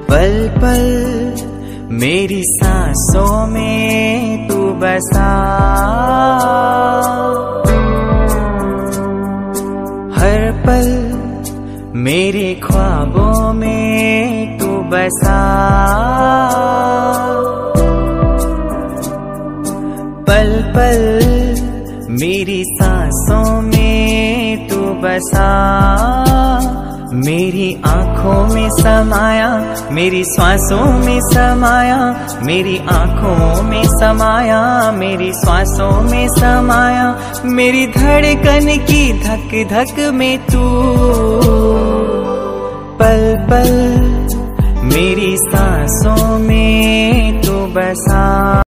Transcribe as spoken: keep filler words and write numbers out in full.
पल पल मेरी सांसों में तू बसा, हर पल मेरे ख्वाबों में तू बसा। पल पल मेरी सांसों में तू बसा, मेरी आँखों में समाया, मेरी सांसों में समाया, मेरी आँखों में समाया, मेरी सांसों में समाया, मेरी धड़कन की धक धक में तू, पल पल मेरी सांसों में तू बसा।